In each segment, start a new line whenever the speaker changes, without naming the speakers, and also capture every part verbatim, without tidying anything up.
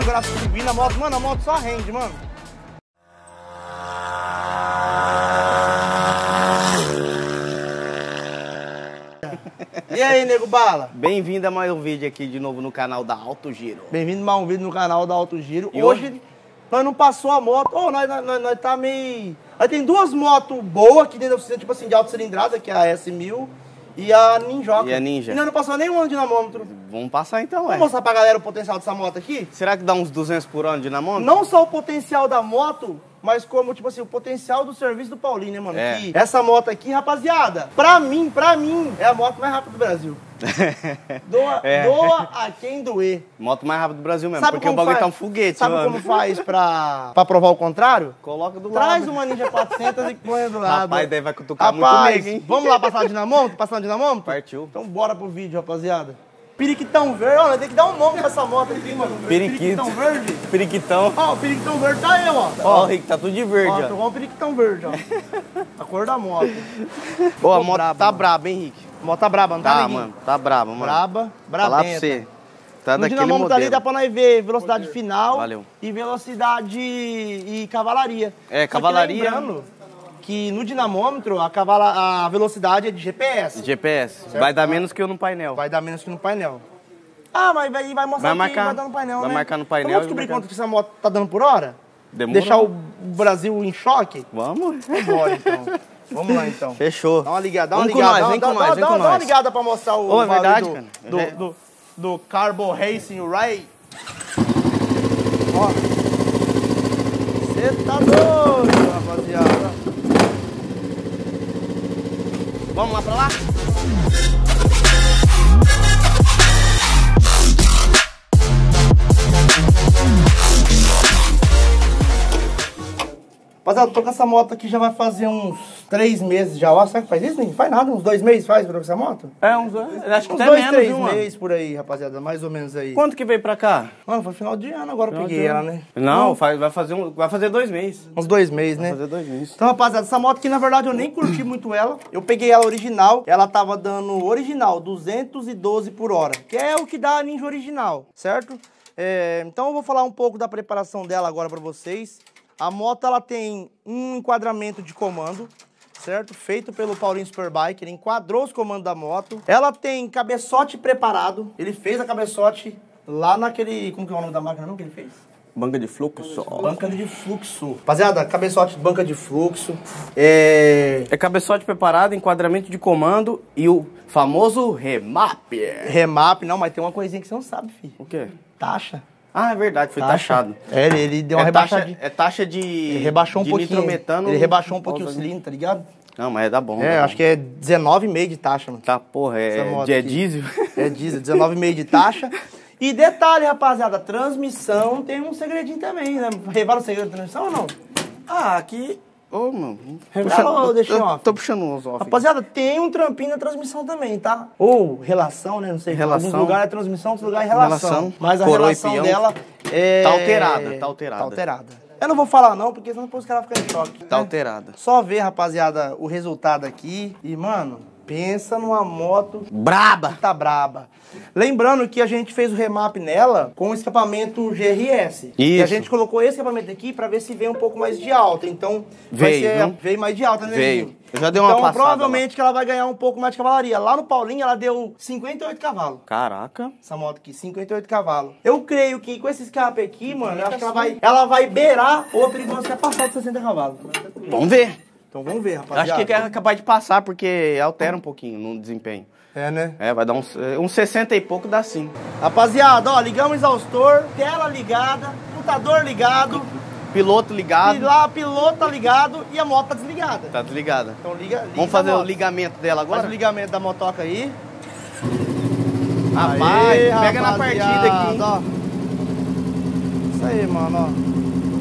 fotográfico subindo, a moto, mano, a moto só rende, mano. E aí, nego bala?
Bem-vindo a mais um vídeo aqui de novo no canal da Alto Giro.
Bem-vindo a mais um vídeo no canal da Alto Giro.
E
hoje,
hoje
nós não passou a moto, oh, nós, nós, nós, nós tá meio... Aí tem duas motos boas aqui dentro da oficina, tipo assim, de alta cilindrada, que é a S mil e a Ninjoca.
E a Ninja.
E nós não passou nenhum ano de dinamômetro.
Vamos passar então,
Vamos
ué.
mostrar pra galera o potencial dessa moto aqui?
Será que dá uns duzentos por hora de dinamômetro?
Não só o potencial da moto, mas como, tipo assim, o potencial do serviço do Paulinho, né, mano?
É.
Que essa moto aqui, rapaziada, pra mim, pra mim, é a moto mais rápida do Brasil. Doa,
É.
doa a quem doer.
Moto mais rápida do Brasil mesmo,
Sabe
porque o
como
bagulho
faz?
tá um foguete,
Sabe
mano.
como faz pra, pra provar o contrário?
Coloca do
Traz
lado.
uma Ninja quatrocentos e põe do lado.
Rapaz, daí vai cutucar
Rapaz,
muito nego, hein?
vamos lá passar o dinamômetro? Passar o dinamômetro?
Partiu.
Então bora pro vídeo, rapaziada. Periquitão verde, olha, tem que dar um nome pra essa moto aqui, mano.
Periquito.
Periquitão verde.
Periquitão.
Ó, o periquitão verde tá aí, ó.
Ó, o Rick, tá tudo de verde,
Ó,
ó.
tô igual um periquitão verde, ó. A cor da moto.
Ó, a
Tô
moto
brabo,
tá
mano.
braba, hein, Rick?
A moto tá braba, não tá,
Tá,
neguinho?
mano. Tá braba, mano.
Braba,
Falar pra
brabenta.
você. Tá
No
daquele
dinamômetro ali
modelo.
dá pra nós ver velocidade final.
Valeu.
E velocidade e cavalaria.
É,
Só que
cavalaria.
lembrando que no dinamômetro a, cavala, a velocidade é de G P S.
G P S. Vai dar menos que eu no painel.
Vai dar menos que no painel. Ah, mas vai, vai mostrar
Vai marcar.
que vai dar no painel,
Vai
né?
marcar no painel
Então vamos
e
descobrir
vai marcar.
quanto que essa moto tá dando por hora?
Demorou.
Deixar o Brasil em choque?
Vamos?
Bora, então. Vamos lá, então.
Fechou.
Dá uma ligada, dá uma
Vem com
ligada.
nós,
dá,
vem
dá,
com
dá,
nós, vem
dá,
com
dá uma
nós.
ligada pra mostrar o
Ô, é
barulho
verdade,
do,
cara.
Do,
É.
do, do Carbo Racing Ray. Ó. Você tá doido, rapaziada.
Vamos lá pra lá?
Rapaziada, tô com essa moto aqui já vai fazer uns três meses já. Ó, será que faz isso? Não faz nada, uns dois meses faz pra essa moto?
É, uns dois. Acho que
Uns
até
dois,
menos,
três
viu, mano?
meses por aí, rapaziada, mais ou menos aí.
Quanto que veio pra cá?
Mano, foi final de ano agora que eu
Final
peguei
de
ela,
ano.
né?
Não, faz, vai, fazer um, vai fazer dois meses.
Uns dois meses,
Vai
né?
fazer dois meses.
Então, rapaziada, essa moto aqui, na verdade, eu nem curti muito ela. Eu peguei ela original, ela tava dando original, duzentos e doze por hora, que é o que dá a Ninja original, certo? É, então eu vou falar um pouco da preparação dela agora pra vocês. A moto, ela tem um enquadramento de comando, certo? Feito pelo Paulinho Superbike, ele enquadrou os comandos da moto. Ela tem cabeçote preparado, ele fez a cabeçote lá naquele... Como que é o nome da máquina não que ele fez?
Banca de fluxo.
Banca de fluxo. Rapaziada, cabeçote de banca de fluxo. É...
É cabeçote preparado, enquadramento de comando e o famoso remap.
Remap, não, mas tem uma coisinha que você não sabe, filho.
O quê?
Taxa.
Ah, é verdade, foi taxado.
É, ele, ele deu uma
É taxa,
rebaixadinha.
é taxa de,
Ele rebaixou um
de
pouquinho.
nitrometano.
Ele rebaixou um pouquinho o
Pausa-
cilindro, tá ligado?
Não, mas dá bom.
É,
dá
acho
bom.
que é dezenove vírgula cinco de taxa, mano.
Tá, porra,
Essa
é,
moto
de, é
aqui.
diesel.
É diesel, dezenove vírgula cinco de taxa. E detalhe, rapaziada, transmissão tem um segredinho também, né? Revela o segredo da transmissão ou não?
Ah, aqui... Ô, mano.
Revela ou deixa
tô,
off?
tô puxando os off.
Rapaziada, tem um trampinho na transmissão também, tá? Ou relação, né? Não sei.
Relação.
Alguns lugares é transmissão, outros lugares é relação.
Relação.
Mas a
Coroa e
relação
peão.
dela é...
Tá alterada, tá alterada.
Tá alterada. Eu não vou falar não, porque senão depois os caras ficam em choque.
Tá
né?
alterada.
Só ver, rapaziada, o resultado aqui. E, mano, pensa numa moto
Braba!
que tá braba. Lembrando que a gente fez o remap nela com o escapamento G R S. E a
Isso.
gente colocou esse escapamento aqui pra ver se vem um pouco mais de alta. Então, vai
Veio,
ser,
viu?
veio mais de alta, né,
Veio.
Neguinho?
Eu já dei uma
então,
passada
provavelmente que ela vai ganhar um pouco mais de cavalaria. Lá no Paulinho, ela deu cinquenta e oito cavalos.
Caraca.
Essa moto aqui, cinquenta e oito cavalos. Eu creio que com esse escape aqui, mano, eu acho que ela vai, ela vai beirar ou perigoso que é passar de sessenta cavalos.
Vamos ver.
Então vamos ver,
Eu
rapaziada.
acho que é capaz de passar, porque altera um pouquinho no desempenho.
É, né?
É, vai dar uns, uns sessenta e pouco, dá sim.
Rapaziada, ó, ligamos o exaustor, tela ligada, computador ligado,
Piloto ligado.
e lá, piloto tá ligado e a moto tá desligada.
Tá desligada.
Então liga, liga
Vamos fazer
a
o
moto.
ligamento dela
Faz
agora?
o ligamento da motoca aí.
Rapaz,
Aê,
pega na
rapaziada,
partida aqui, hein?
ó. Isso aí, mano, ó.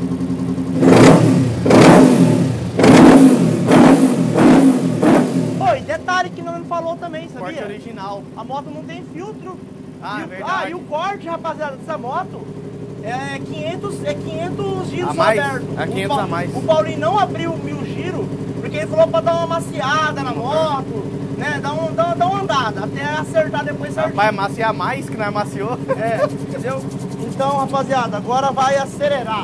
Oi, detalhe que não me falou também, sabia?
Corte original.
A moto não tem filtro.
Ah,
E
é
o-
verdade.
Ah, e o corte, rapaziada, dessa moto é quinhentos, é quinhentos giros
A mais?
abertos.
É
O
quinhentos
Pa-
a mais.
O Paulinho não abriu mil giros, porque ele falou pra dar uma maciada na moto, né? Dar, um, dar, dar uma andada, até acertar depois certinho.
Rapaz, maciar mais que não amaciou.
É, entendeu? Então, rapaziada, agora vai acelerar.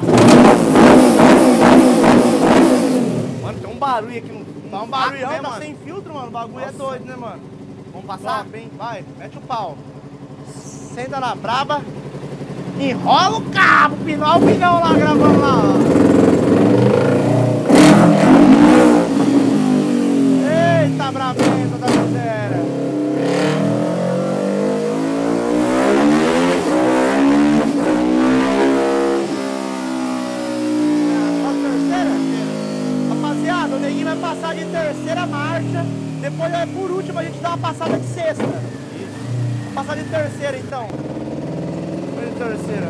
Mano, tem um barulho aqui no...
Tá um barulhão,
né,
tá
mano?
sem filtro, mano. O bagulho
Nossa.
é doido, né, mano?
Vamos passar?
Top, hein? Vai, mete o pau. Senta na braba. Enrola o cabo, pino, olha o pinão lá gravando lá, ó. Eita, braventa da miséria. Rapaziada, o neguinho vai passar de terceira marcha. Depois, é, por último, a gente dá uma passada de sexta. Vamos passar de terceira, então. Foi de terceira.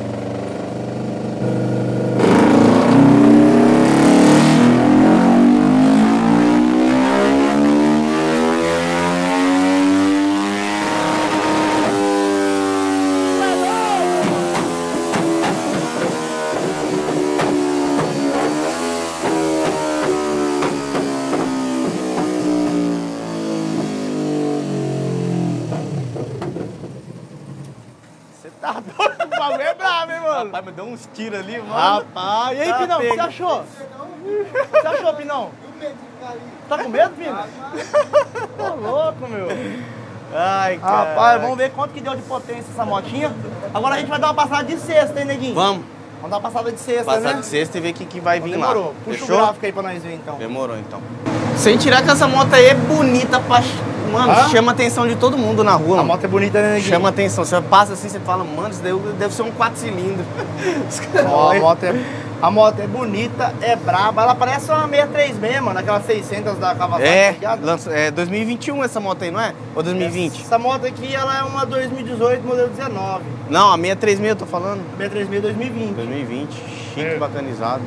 Tá doido, o bagulho é bravo, hein, mano?
Rapaz, me deu uns tiros ali, mano.
Rapaz, e aí,
Tá
Pinão, o que você
pego.
achou? O que você achou, Pinão? Tá com medo, Pino? Tô louco, meu.
Ai, cara.
Rapaz, vamos ver quanto que deu de potência essa motinha. Agora a gente vai dar uma passada de sexta, hein, neguinho?
Vamos.
Vamos dar uma passada de sexta,
Passar
né?
de sexta e ver o que, que vai vir
Demorou.
lá.
Puxa
Fechou?
o gráfico aí pra nós ver, então.
Demorou, então. Sem tirar que essa moto aí é bonita pra... Mano,
Hã?
chama a atenção de todo mundo na rua,
A
mano.
moto é bonita, né, neguinho?
Chama a atenção. Você passa assim, você fala, mano, isso daí deve ser um quatro cilindros.
Ó, a, moto é, a moto é bonita, é braba. Ela parece uma seiscentos e trinta e seis mesmo, naquelas seiscentas da Kawasaki.
É,
tá ligado?
lança, é dois mil e vinte e um essa moto aí, não é? Ou dois mil e vinte?
Essa moto aqui, ela é uma dois mil e dezoito, modelo dezenove.
Não, a seiscentos e trinta e seis eu tô falando.
seiscentos e trinta e seis dois mil e vinte.
dois mil e vinte, chique,
É.
bacanizado.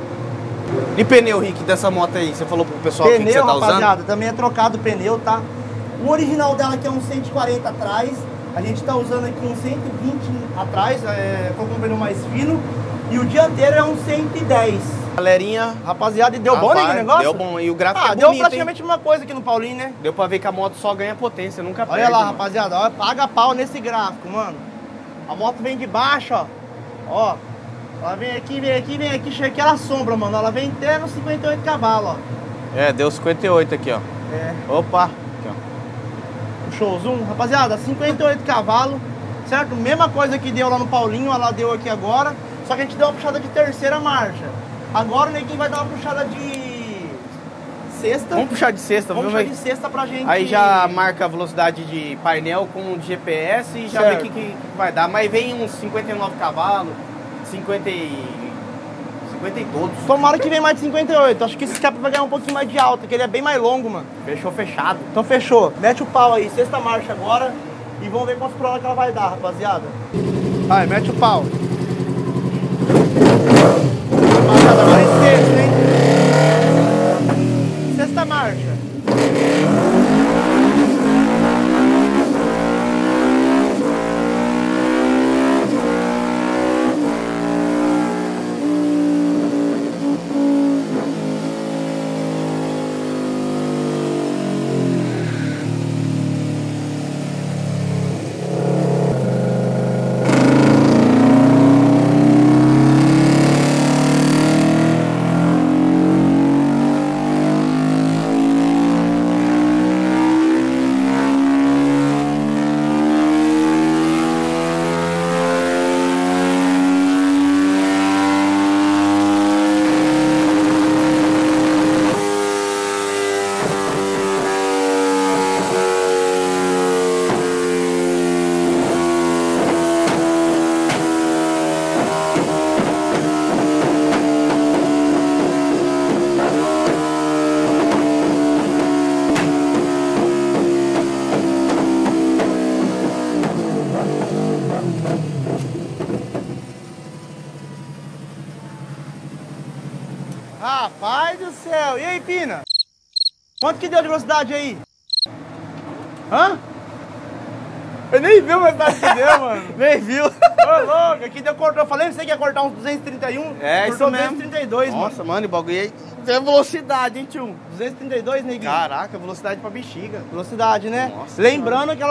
E pneu, Rick, dessa moto aí? Você falou pro pessoal o que que
Pneu,
você tá
rapaziada,
usando?
também é trocado o pneu, tá? O original dela aqui é um cento e quarenta atrás. A gente tá usando aqui um cento e vinte atrás, é, tô com um pneu mais fino. E o dianteiro é um cento e dez.
Galerinha,
Rapaziada, e deu bom, né,
rapaz,
que negócio?
deu bom. E o gráfico
Ah,
é
deu
bonito,
praticamente a mesma coisa aqui no Paulinho, né?
hein? Deu pra ver que a moto só ganha potência, nunca perde.
Olha lá,
mano.
rapaziada, ó, paga pau nesse gráfico, mano. A moto vem de baixo, ó. Ó, ela vem aqui, vem aqui, vem aqui, chega aquela sombra, mano. Ela vem até nos cinquenta e oito cavalos, ó.
É, deu cinquenta e oito aqui, ó.
É,
Opa. Aqui, ó.
puxou o zoom. Rapaziada, cinquenta e oito cavalos, certo? Mesma coisa que deu lá no Paulinho, ela deu aqui agora. Só que a gente deu uma puxada de terceira marcha. Agora o neguinho vai dar uma puxada de sexta.
Vamos puxar de sexta,
Vamos
viu?
puxar de sexta pra gente.
Aí já marca a velocidade de painel com o G P S e já
Certo.
vê o que, que vai dar. Mas vem uns cinquenta e nove cavalos, cinquenta e... cinquenta e todos.
Tomara que venha mais de cinquenta e oito. Acho que esse escape vai ganhar um pouquinho mais de alta, que ele é bem mais longo, mano.
Fechou fechado.
Então fechou. Mete o pau aí, sexta marcha agora. E vamos ver quantos por hora que ela vai dar, rapaziada. Vai, mete o pau. Rapaziada, agora em sexta, hein? Sexta marcha. Rapaz do céu. E aí, Pina? Quanto que deu de velocidade aí? Hã? Eu nem vi a velocidade que deu, mano.
Nem viu.
Ô, louco, aqui deu cortou. Eu falei pra você que ia cortar uns duzentos e trinta e um.
É, isso
cortou
mesmo.
duzentos e trinta e dois,
Nossa,
mano.
mano, o bagulho aí tem velocidade, hein, tio?
duzentos e trinta e dois, neguinho.
Caraca, velocidade pra bexiga.
Velocidade, né?
Nossa
Lembrando que ela,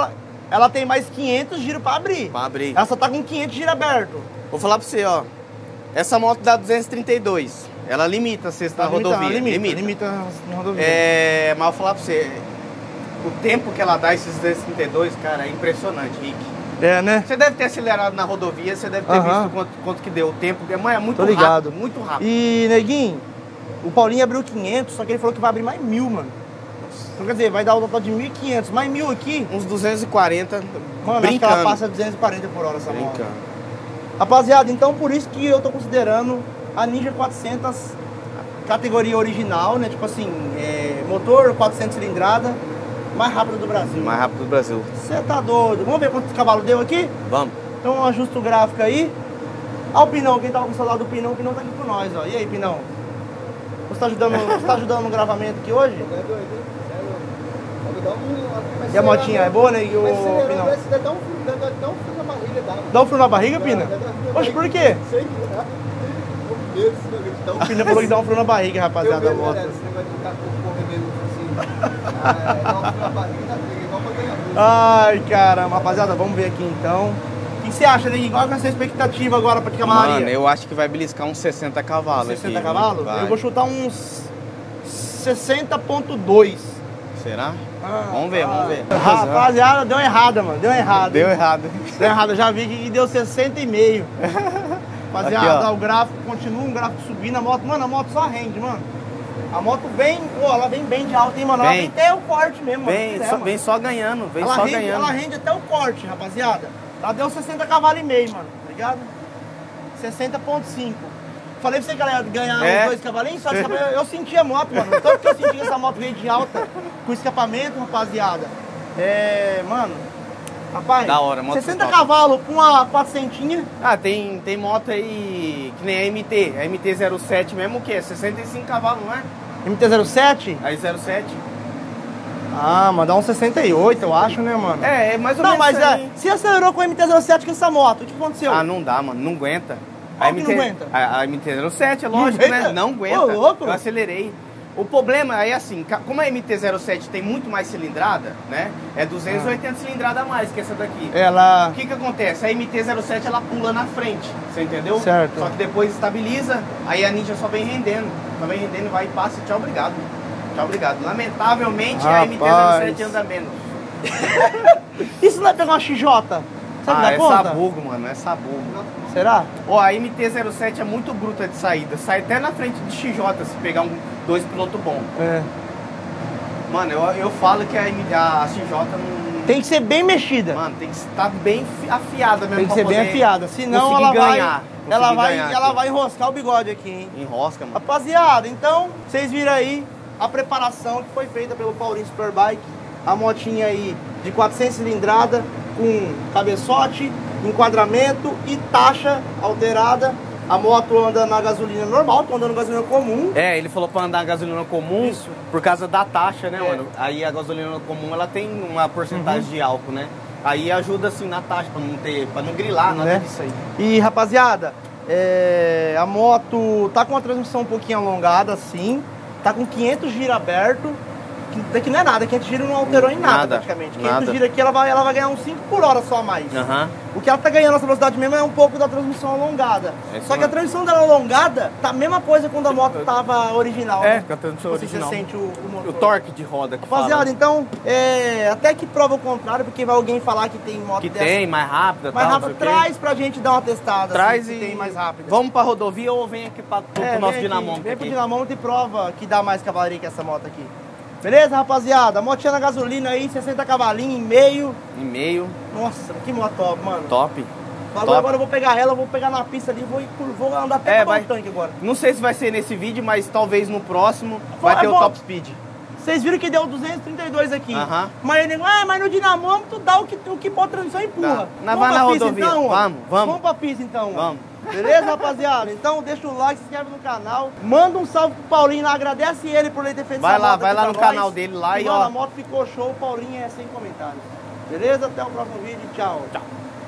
ela tem mais quinhentos giros pra abrir.
Pra abrir.
Ela só tá com quinhentos giros aberto.
Vou falar pra você, ó. Essa moto dá duzentos e trinta e dois. Ela limita você na
limita,
rodovia.
Limita,
limita.
limita na rodovia.
É, mas eu vou falar pra você. O tempo que ela dá esses duzentos e trinta e dois, cara, é impressionante, Rick.
É, né?
Você deve ter acelerado na rodovia, você deve ter
Aham.
visto quanto, quanto que deu o tempo. É muito
Tô ligado.
rápido, muito rápido.
E, Neguinho, o Paulinho abriu quinhentos, só que ele falou que vai abrir mais mil, mano. Então, quer dizer, vai dar o total de mil e quinhentos. Mais mil aqui,
Uns duzentos e quarenta,
mano, acho que
brincando.
ela passa duzentos e quarenta por hora essa moto.
Brincando.
Rapaziada, então por isso que eu tô considerando a Ninja quatrocentos categoria original, né? Tipo assim, é, motor quatrocentos cilindrada, mais rápido do Brasil.
Mais rápido do Brasil.
Você tá doido? Vamos ver quantos cavalos deu aqui?
Vamos.
Então ajusta o gráfico aí. Ó o Pinão, quem tava com saudade do Pinão, o Pinão tá aqui com nós, ó. E aí, Pinão? Você tá ajudando, você tá ajudando no gravamento aqui hoje? E a motinha é boa, né? E o Pinão?
Dá um frio na barriga, dá.
Dá um frio na barriga, Pina? Poxa, por quê?
Sei lá.
O Pina falou que dá um frio na barriga, rapaziada, da moto.
Esse negócio de ficar correndo assim. Dá um frio na barriga, dá briga, igual pra ganhar música.
Ai, caramba, rapaziada, vamos ver aqui então. O que você acha, né? Qual que é a sua expectativa agora pra de cavalaria?
Mano, eu acho que vai beliscar uns sessenta cavalos
sessenta
aqui.
cavalos?
Vai.
Eu vou chutar uns sessenta ponto dois.
Será?
Ah,
vamos ver,
ah.
vamos ver.
Rapaziada, deu errada, mano. Deu errado.
Deu
hein?
errado.
Deu errado. Eu já vi que deu sessenta e meio. Rapaziada,
Aqui, ó.
o gráfico continua, um gráfico subindo. A moto, mano, a moto só rende, mano. A moto vem, pô, ela vem bem de alta, hein, mano? Ela
Vem.
vem até o corte mesmo, mano.
Vem,
Se quiser,
só,
mano.
vem só ganhando, vem
ela
só
rende,
ganhando.
Ela rende até o corte, rapaziada. Ela deu sessenta cavalos e meio, mano, tá ligado? sessenta ponto cinco. Falei pra você que ela ia ganhar
É.
uns dois cavalinhos, só que eu, eu senti a moto, mano. Tanto que eu senti que essa moto veio de alta com escapamento, rapaziada. É, mano, rapaz,
Da hora, moto
sessenta
top.
cavalos com a quatrocentinha.
Ah, tem, tem moto aí que nem a M T. A M T zero sete mesmo, o quê? sessenta e cinco cavalos, não é?
M T zero sete?
Aí zero sete.
Ah, mas dá uns sessenta e oito, eu acho, né, mano?
É, é mais ou
Não,
menos
mas
isso
é,
aí.
se acelerou com a M T zero sete com essa moto, o que aconteceu?
Ah, não dá, mano. Não aguenta.
Qual que não aguenta?
A, a M T zero sete, é lógico,
aguenta?
né? Não aguenta.
Ô, louco.
Eu acelerei. O problema é assim, ca- como a M T zero sete tem muito mais cilindrada, né? É duzentos e oitenta cilindrada a mais que essa daqui.
Ela...
O que que acontece? A M T zero sete ela pula na frente, você entendeu?
Certo.
Só que depois estabiliza, aí a Ninja só vem rendendo. Só vem rendendo, vai e passa e tchau, obrigado. Tchau, obrigado. Lamentavelmente a M T zero sete anda menos.
E se nós pegar uma X J? Sabe
Ah,
da
é
conta?
sabugo, mano, é sabugo.
Será?
Ó, a M T zero sete é muito bruta de saída. Sai até na frente de X J se pegar um, dois pilotos bons.
É.
Mano, eu, eu falo que a, M- a X J não.
Tem que ser bem mexida.
Mano, tem que estar bem fi- afiada mesmo.
Tem que
pra
ser bem
poder
afiada. Senão
conseguir
ela vai,
ganhar,
ela
conseguir
vai,
ganhar
ela
aqui.
vai enroscar o bigode aqui, hein?
Enrosca, mano.
Rapaziada, então, vocês viram aí a preparação que foi feita pelo Paulinho Superbike. A motinha aí de quatrocentos cilindrada, com cabeçote, enquadramento e taxa alterada. A moto anda na gasolina normal, tô andando na gasolina comum.
É, ele falou pra andar na gasolina comum
Isso.
por causa da taxa, né,
É.
mano? Aí a gasolina comum ela tem uma porcentagem
Uhum.
de álcool, né? Aí ajuda assim na taxa pra não ter, para não grilar, nada
Né?
disso aí.
E rapaziada, é, a moto tá com uma transmissão um pouquinho alongada assim, tá com quinhentos giros aberto, que daqui não é nada, quinhentos giros não alterou em nada,
Nada,
praticamente.
nada.
quinhentos giros aqui ela vai, ela vai ganhar uns cinco por hora só a mais.
Aham.
O que ela tá ganhando essa velocidade mesmo é um pouco da transmissão alongada.
É isso
Só que a
mesmo.
transmissão dela alongada tá a mesma coisa quando a moto tava original.
É,
né?
com a transmissão
Você
original.
sente o, o motor.
O torque de roda que
Rapaziada,
fala.
então, é, até que prova o contrário, porque vai alguém falar que tem moto
Que
dessa
tem, mais rápida,
mais
tal,
rápida,
não sei o quê.
traz pra gente dar uma testada.
Traz
assim,
e
que tem mais rápida.
Vamos pra rodovia ou vem aqui pra, pro
É,
nosso
vem
dinamômetro
aqui, Vem pro
aqui.
dinamômetro e prova que dá mais cavalaria que essa moto aqui. Beleza, rapaziada? Motinha na gasolina aí, sessenta cavalinhos e meio.
E meio,
Nossa, que moto top, mano.
top.
Falou,
top.
agora eu vou pegar ela, eu vou pegar na pista ali, vou, ir por- vou andar até
É,
acabar
vai.
o tanque agora.
Não sei se vai ser nesse vídeo, mas talvez no próximo vai
Vai,
ter o
vou-
top speed.
Vocês viram que deu duzentos e trinta e dois aqui.
Aham.
Mas ele, ah, mas no dinamômetro dá o que, o que pôr a transmissão e empurra.
Dá. Nós vai na
pista,
rodovia.
então, ó.
Vamos, vamos.
Vamos pra pista então. ó.
Vamos.
Beleza, rapaziada? Então deixa o like, se inscreve no canal. Manda um salve pro Paulinho lá, agradece ele por ele ter feito
Vai
essa
lá,
moto
vai
aqui
lá
pra
no
nós.
canal dele lá e,
mano,
ó.
a moto ficou show, o Paulinho é sem comentários. Beleza? Até o próximo vídeo. Tchau. Tchau.